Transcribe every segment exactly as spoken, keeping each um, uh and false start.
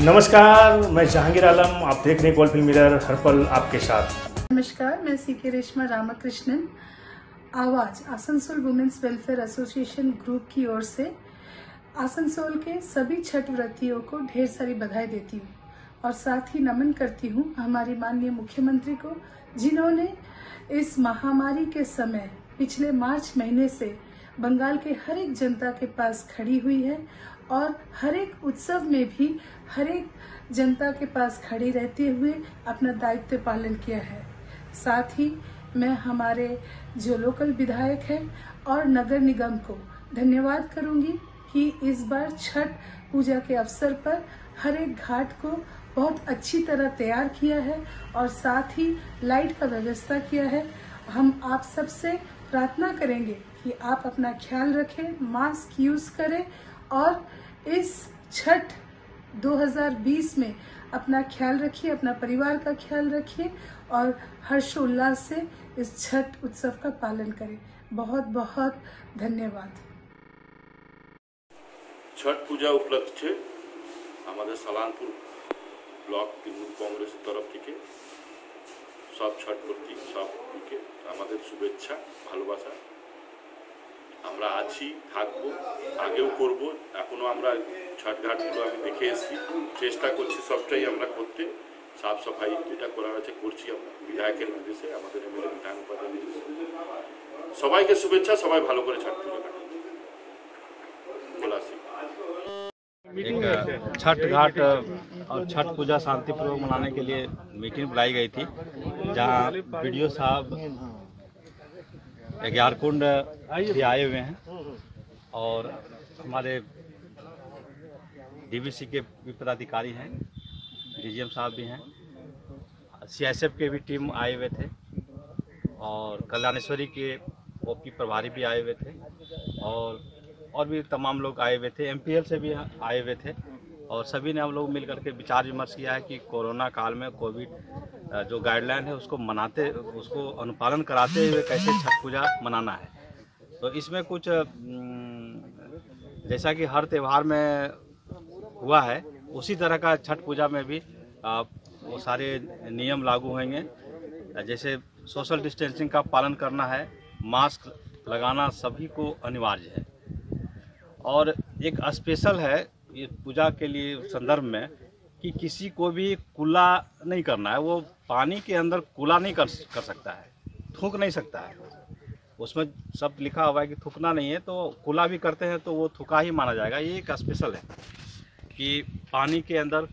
नमस्कार, मैं जहांगीर आलम। आप देख रहे हैं गोल्ड फिल्म मिरर, हर पल आपके साथ। नमस्कार, मैं सी के रेशमा रामकृष्णन। आवाज Asansol women's welfare association group की ओर से आसनसोल के सभी छठ व्रतियों को ढेर सारी बधाई देती हूँ और साथ ही नमन करती हूँ हमारी माननीय मुख्यमंत्री को, जिन्होंने इस महामारी के समय पिछले मार्च महीने से बंगाल के हर एक जनता के पास खड़ी हुई है और हर एक उत्सव में भी हर एक जनता के पास खड़ी रहते हुए अपना दायित्व पालन किया है। साथ ही मैं हमारे जो लोकल विधायक हैं और नगर निगम को धन्यवाद करूंगी कि इस बार छठ पूजा के अवसर पर हर एक घाट को बहुत अच्छी तरह तैयार किया है और साथ ही लाइट का व्यवस्था किया है। हम आप सबसे प्रार्थना करेंगे कि आप अपना ख्याल रखें, मास्क यूज करें और इस छठ दो हज़ार बीस में अपना ख्याल रखिए, अपना परिवार का ख्याल रखिए और हर्षोल्लास से इस छठ उत्सव का पालन करें। बहुत बहुत धन्यवाद। छठ पूजा उपलक्षे हमारे सालानपुर ब्लॉक तृणमूल कांग्रेस तरफ থেকে সব ছটপর্তি সবকে আমাদের শুভেচ্ছা ভালোবাসা। আমরা আছি, থাকবো, আগেও করব। এখনো আমরা ছটঘাটগুলো আমি দেখে এসেছি, চেষ্টা করছি সবটাই আমরা করতে। সাফ সাফাই যেটা করার আছে করছি আমরা বিধায়কের নির্দেশে, আমাদের এমএলএ বিধান উপাধ্যায়ের নির্দেশে। সবাইকে শুভেচ্ছা, সবাই ভালো করে ছট পুজো কাটান। एक छठ घाट और छठ पूजा शांतिपूर्वक मनाने के लिए मीटिंग बुलाई गई थी, जहां बीडीओ साहब ग्यारकुंड भी आए हुए हैं और हमारे डीवीसी के भी पदाधिकारी हैं, डीजीएम साहब भी हैं, सीएसएफ के भी टीम आए हुए थे और कल्याणेश्वरी के ओपी प्रभारी भी आए हुए थे और और भी तमाम लोग आए हुए थे, एमपीएल से भी आए हुए थे और सभी ने हम लोग मिल करके विचार विमर्श किया है कि कोरोना काल में कोविड जो गाइडलाइन है उसको मनाते उसको अनुपालन कराते हुए कैसे छठ पूजा मनाना है। तो इसमें कुछ जैसा कि हर त्यौहार में हुआ है उसी तरह का छठ पूजा में भी वो सारे नियम लागू होंगे। जैसे सोशल डिस्टेंसिंग का पालन करना है, मास्क लगाना सभी को अनिवार्य है और एक स्पेशल है ये पूजा के लिए संदर्भ में कि किसी को भी कुला नहीं करना है। वो पानी के अंदर कुला नहीं कर कर सकता है, थूक नहीं सकता है। उसमें सब लिखा हुआ है कि थूकना नहीं है, तो कुला भी करते हैं तो वो थूका ही माना जाएगा। ये एक स्पेशल है कि पानी के अंदर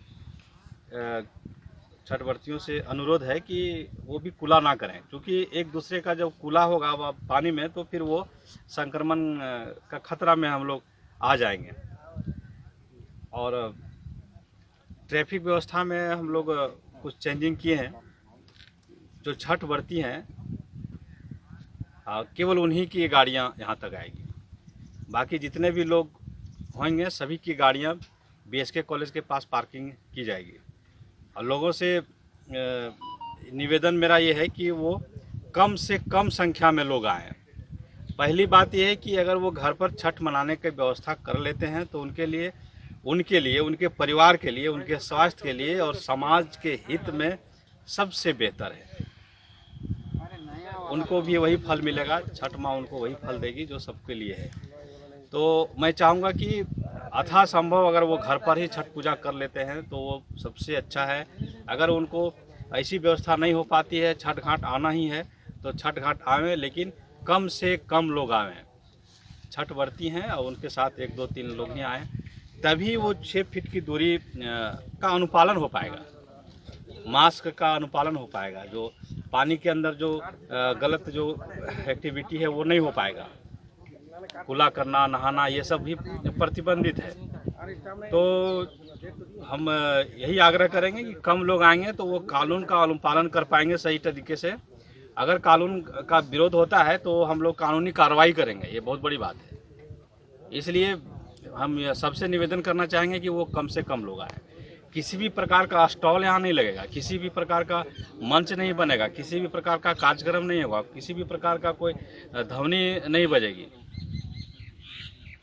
छठव्रतियों से अनुरोध है कि वो भी कुला ना करें, क्योंकि एक दूसरे का जब कुला होगा पानी में तो फिर वो संक्रमण का खतरा में हम लोग आ जाएंगे। और ट्रैफिक व्यवस्था में हम लोग कुछ चेंजिंग किए हैं। जो छठ व्रती हैं केवल उन्हीं की गाड़ियां यहां तक आएगी, बाकी जितने भी लोग होंगे सभी की गाड़ियां बीएसके कॉलेज के पास पार्किंग की जाएगी। और लोगों से निवेदन मेरा ये है कि वो कम से कम संख्या में लोग आएँ। पहली बात यह है कि अगर वो घर पर छठ मनाने की व्यवस्था कर लेते हैं तो उनके लिए उनके लिए उनके परिवार के लिए, उनके स्वास्थ्य के लिए और समाज के हित में सबसे बेहतर है। उनको भी वही फल मिलेगा, छठ माँ उनको वही फल देगी जो सबके लिए है। तो मैं चाहूँगा कि अथा संभव अगर वो घर पर ही छठ पूजा कर लेते हैं तो वो सबसे अच्छा है। अगर उनको ऐसी व्यवस्था नहीं हो पाती है, छठ घाट आना ही है तो छठ घाट आवें, लेकिन कम से कम लोग आएँ। छठ व्रती हैं और उनके साथ एक दो तीन लोग ही आएँ, तभी वो छः फीट की दूरी का अनुपालन हो पाएगा, मास्क का अनुपालन हो पाएगा। जो पानी के अंदर जो गलत जो एक्टिविटी है वो नहीं हो पाएगा। कुला करना, नहाना ये सब भी प्रतिबंधित है। तो हम यही आग्रह करेंगे कि कम लोग आएंगे तो वो कानून का अनुपालन कर पाएंगे सही तरीके से। अगर कानून का विरोध होता है तो हम लोग कानूनी कार्रवाई करेंगे, ये बहुत बड़ी बात है। इसलिए हम सबसे निवेदन करना चाहेंगे कि वो कम से कम लोग आए। किसी भी प्रकार का स्टॉल यहाँ नहीं लगेगा, किसी भी प्रकार का मंच नहीं बनेगा, किसी भी प्रकार का कार्यक्रम नहीं होगा, किसी भी प्रकार का कोई ध्वनि नहीं बजेगी।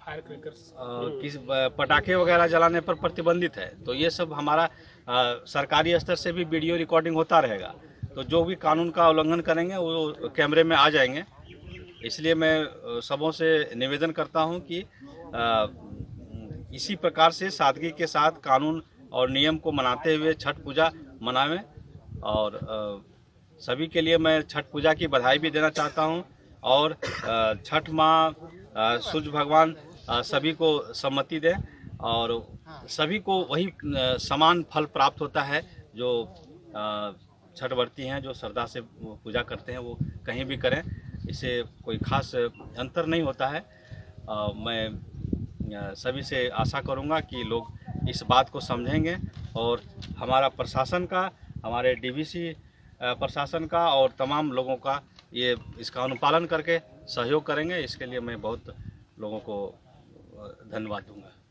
फायर क्रैकर्स किस पटाखे वगैरह जलाने पर प्रतिबंधित है। तो ये सब हमारा आ, सरकारी स्तर से भी वीडियो रिकॉर्डिंग होता रहेगा। तो जो भी कानून का उल्लंघन करेंगे वो कैमरे में आ जाएंगे। इसलिए मैं सबों से निवेदन करता हूं कि आ, इसी प्रकार से सादगी के साथ कानून और नियम को मनाते हुए छठ पूजा मनावें। और आ, सभी के लिए मैं छठ पूजा की बधाई भी देना चाहता हूं। और आ, छठ माँ सूर्य भगवान आ, सभी को सम्मति दें और सभी को वही आ, समान फल प्राप्त होता है। जो आ, छठ व्रती हैं, जो श्रद्धा से पूजा करते हैं, वो कहीं भी करें, इससे कोई खास अंतर नहीं होता है। आ, मैं सभी से आशा करूंगा कि लोग इस बात को समझेंगे और हमारा प्रशासन का, हमारे डीवीसी प्रशासन का और तमाम लोगों का ये इसका अनुपालन करके सहयोग करेंगे। इसके लिए मैं बहुत लोगों को धन्यवाद दूंगा।